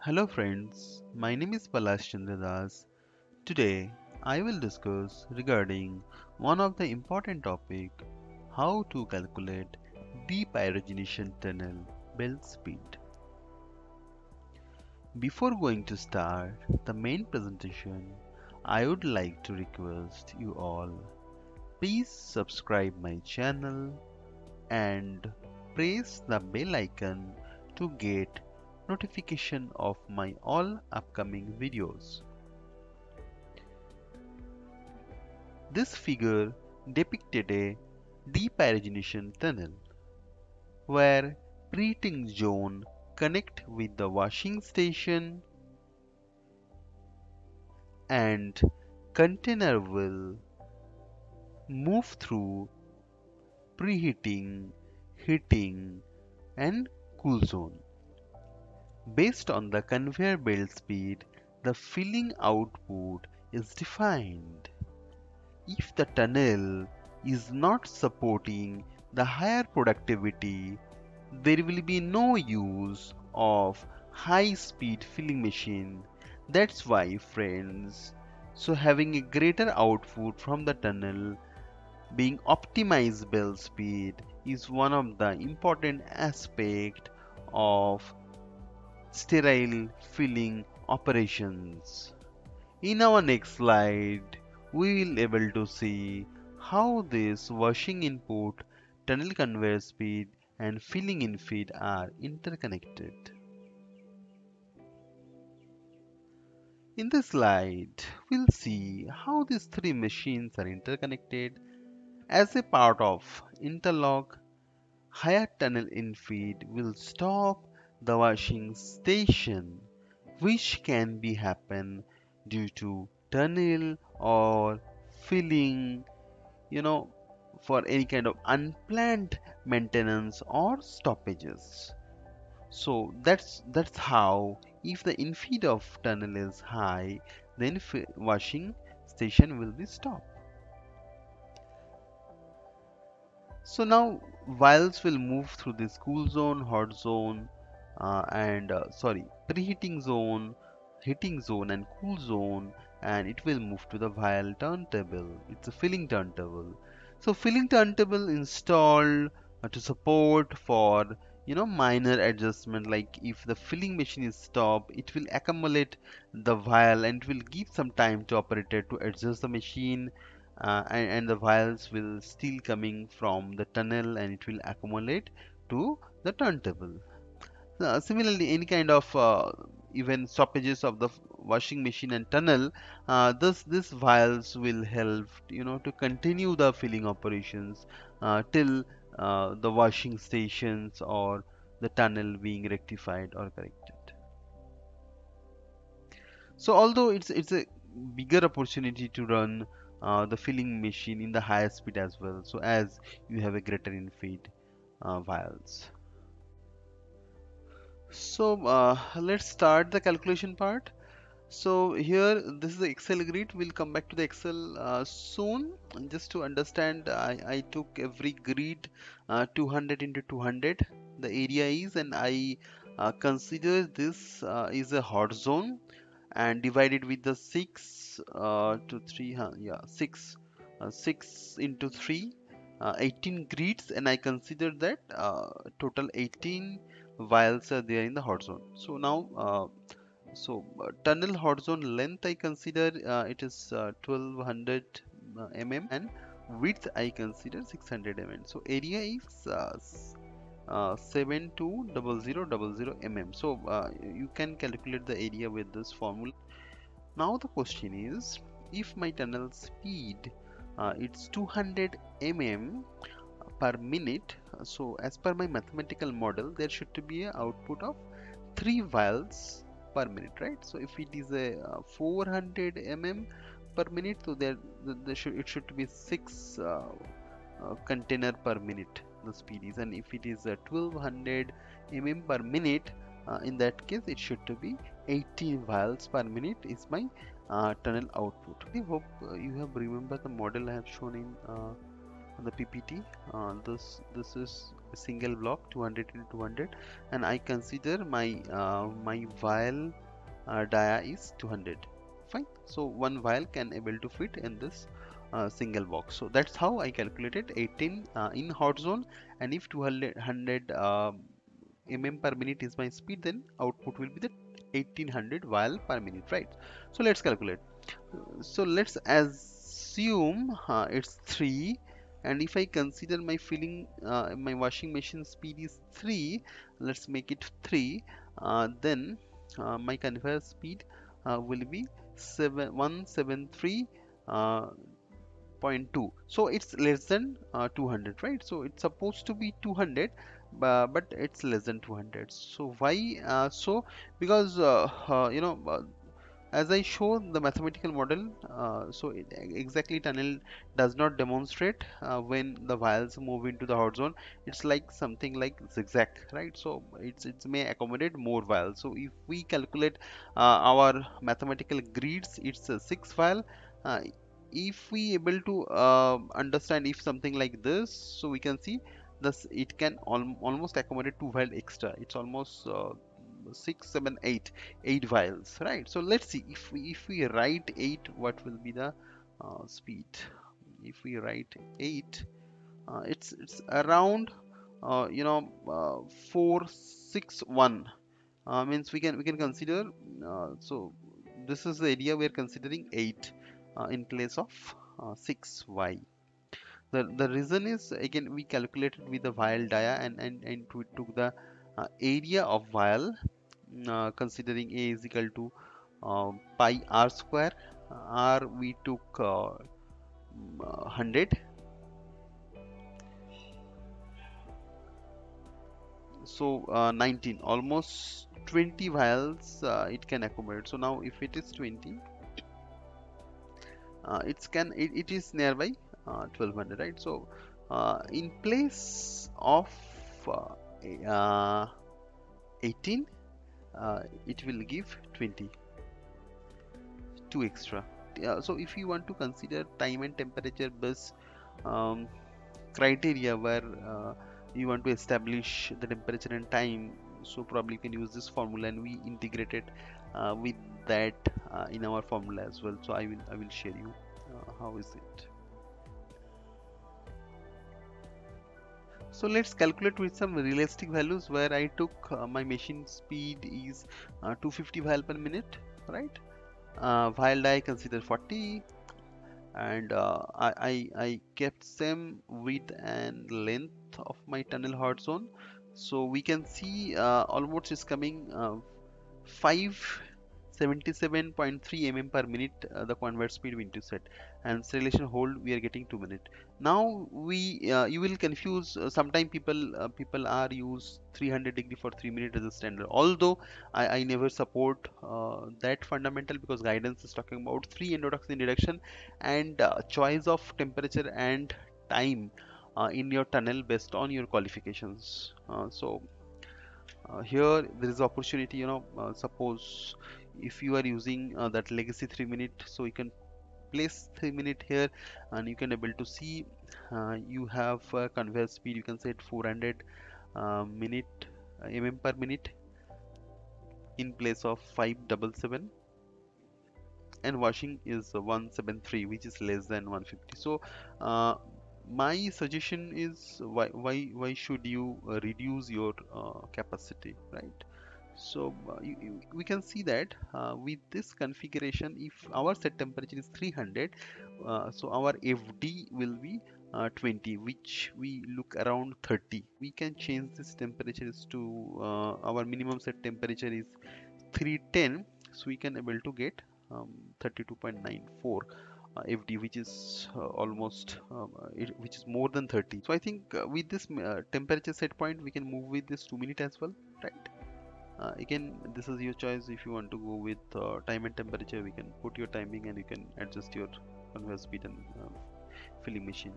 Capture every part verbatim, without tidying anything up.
Hello friends, my name is Palash Chandradas. Today I will discuss regarding one of the important topic, how to calculate depyrogenation tunnel belt speed. Before going to start the main presentation, I would like to request you all, please subscribe my channel and press the bell icon to get notification of my all upcoming videos. This figure depicted a depyrogenation tunnel where preheating zone connect with the washing station and container will move through preheating, heating and cool zone. Based on the conveyor belt speed, the filling output is defined. If the tunnel is not supporting the higher productivity, there will be no use of high speed filling machine. That's why friends, so having a greater output from the tunnel, being optimized belt speed is one of the important aspect of sterile filling operations. In our next slide, we will able to see how this washing input, tunnel conveyor speed and filling in feed are interconnected. In this slide, we'll see how these three machines are interconnected. As a part of interlock, higher tunnel in feed will stop the washing station, which can be happen due to tunnel or filling, you know, for any kind of unplanned maintenance or stoppages. So that's that's how, if the infeed of tunnel is high, then fi- washing station will be stopped. So now vials will move through this cool zone, hot zone, uh, and uh, sorry, preheating zone, heating zone, and cool zone, and it will move to the vial turntable. It's a filling turntable. So filling turntable installed uh, to support for, you know, minor adjustment, like if the filling machine is stopped, it will accumulate the vial and it will give some time to operator to adjust the machine, uh, and, and the vials will still coming from the tunnel and it will accumulate to the turntable. Uh, similarly, any kind of uh, even stoppages of the f- washing machine and tunnel, uh, this this vials will help, you know, to continue the filling operations uh, till uh, the washing stations or the tunnel being rectified or corrected. So although it's it's a bigger opportunity to run uh, the filling machine in the higher speed as well. So as you have a greater infeed uh, vials. So uh, let's start the calculation part. So here this is the Excel grid. We'll come back to the Excel uh, soon. And just to understand, I, I took every grid uh, two hundred into two hundred. The area is, and I uh, consider this uh, is a hot zone and divided with the six uh, to three, huh, yeah, six, uh, six into three, uh, eighteen grids, and I consider that uh, total eighteen vials are there in the hot zone. So now, uh, so uh, tunnel hot zone length I consider uh, it is uh, twelve hundred uh, mm, and width I consider six hundred mm. So area is uh, uh, seven two zero zero zero zero mm. So uh, you can calculate the area with this formula. Now the question is, if my tunnel speed uh, it's two hundred millimeters per minute, uh, so as per my mathematical model, there should be a output of three vials per minute, right? So if it is a uh, four hundred millimeters per minute, so there, there should it should be six uh, uh, container per minute the speed is, and if it is a twelve hundred millimeters per minute, uh, in that case it should to be eighty vials per minute is my uh, tunnel output. I hope uh, you have remember the model I have shown in uh, the P P T. Uh, this this is single block two hundred into two hundred, and I consider my uh, my vial uh, dia is two hundred. Fine. So one vial can able to fit in this uh, single box. So that's how I calculated eighteen uh, in hot zone, and if two hundred uh, mm per minute is my speed, then output will be the eighteen hundred vial per minute, right? So let's calculate. So let's assume uh, it's three, and if I consider my filling uh, my washing machine speed is three, let's make it three, uh, then uh, my conveyor speed uh, will be seven one seven three uh, point two. So it's less than uh, two hundred, right? So it's supposed to be two hundred, uh, but it's less than two hundred. So why uh, so? Because uh, uh, you know uh, as I show the mathematical model, uh, so it, exactly tunnel does not demonstrate uh, when the vials move into the hot zone. It's like something like zigzag, right? So it's it may accommodate more vials. So if we calculate uh, our mathematical grids, it's a six vial. Uh, if we able to uh, understand if something like this, so we can see this it can al almost accommodate two vial extra. It's almost uh, six, seven, eight eight vials, right? So let's see if we if we write eight, what will be the uh, speed. If we write eight, uh, it's it's around uh, you know uh, four six one, uh, means we can we can consider uh, so this is the area we're considering eight uh, in place of uh, six y. The the reason is, again, we calculated with the vial dia, and and, and we took the uh, area of vial, uh, considering a is equal to uh, pi r square. Uh, r we took uh, one hundred, so uh, nineteen, almost twenty vials uh, it can accommodate. So now if it is twenty, uh, it's can it, it is nearby uh, twelve hundred, right? So uh, in place of uh, uh, eighteen, uh, it will give twenty, two extra. Uh, so if you want to consider time and temperature based um, criteria, where uh, you want to establish the temperature and time, so probably you can use this formula, and we integrated uh, with that uh, in our formula as well. So I will I will share you uh, how is it. So let's calculate with some realistic values, where I took uh, my machine speed is uh, two hundred fifty vial per minute, right? Uh, vial die consider forty, and uh, I, I, I kept same width and length of my tunnel hot zone. So we can see uh, almost is coming uh, five seventy-seven point three millimeters per minute, uh, the convert speed we need to set, and acceleration hold we are getting two minutes. Now we uh, you will confuse uh, sometime people uh, people are use three hundred degree for three minutes as a standard, although I, I never support uh, that fundamental, because guidance is talking about three endotoxin reduction and uh, choice of temperature and time uh, in your tunnel based on your qualifications. Uh, so uh, here there is opportunity, you know uh, suppose if you are using uh, that legacy three minute, so you can place three minute here, and you can able to see uh, you have uh, conveyor speed, you can set four hundred uh, minute uh, mm per minute in place of five seventy-seven, and washing is uh, one seventy-three, which is less than one fifty. So uh, my suggestion is, why why why should you uh, reduce your uh, capacity, right? So uh, you, you, we can see that uh, with this configuration, if our set temperature is three hundred, uh, so our F D will be uh, twenty, which we look around thirty. We can change this temperatures to uh, our minimum set temperature is three ten, so we can able to get um, thirty-two point nine four uh, F D, which is uh, almost um, uh, it, which is more than thirty. So I think uh, with this uh, temperature set point, we can move with this two minute as well, right? Uh, again, this is your choice. If you want to go with uh, time and temperature, we can put your timing, and you can adjust your conveyor speed and uh, filling machine.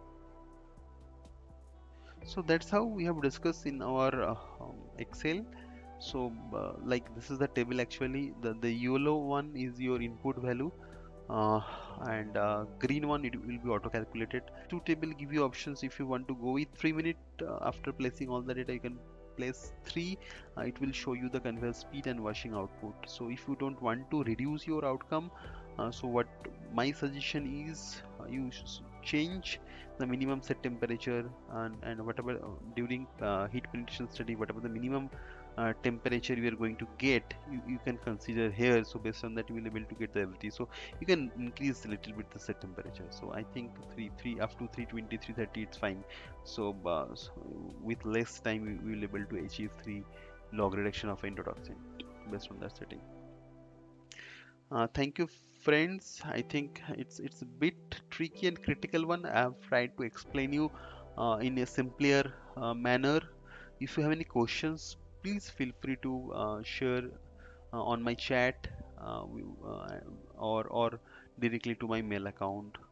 So that's how we have discussed in our uh, um, Excel. So uh, like this is the table. Actually the the yellow one is your input value, uh, and uh, green one, it will be auto calculated. Two table give you options. If you want to go with three minute, uh, after placing all the data you can place three. Uh, it will show you the conveyor speed and washing output. So if you don't want to reduce your outcome, uh, so what my suggestion is, uh, you change the minimum set temperature, and, and whatever uh, during uh, heat penetration study, whatever the minimum uh, temperature you are going to get, you, you can consider here. So based on that you will be able to get the F D. So you can increase a little bit the set temperature. So I think three three up to three twenty, three thirty it's fine. So, uh, so with less time we we will able to achieve three log reduction of endotoxin based on that setting. Uh, thank you, friends. I think it's it's a bit tricky and critical one. I have tried to explain you uh, in a simpler uh, manner. If you have any questions, please feel free to uh, share uh, on my chat, uh, we- uh, or or directly to my mail account.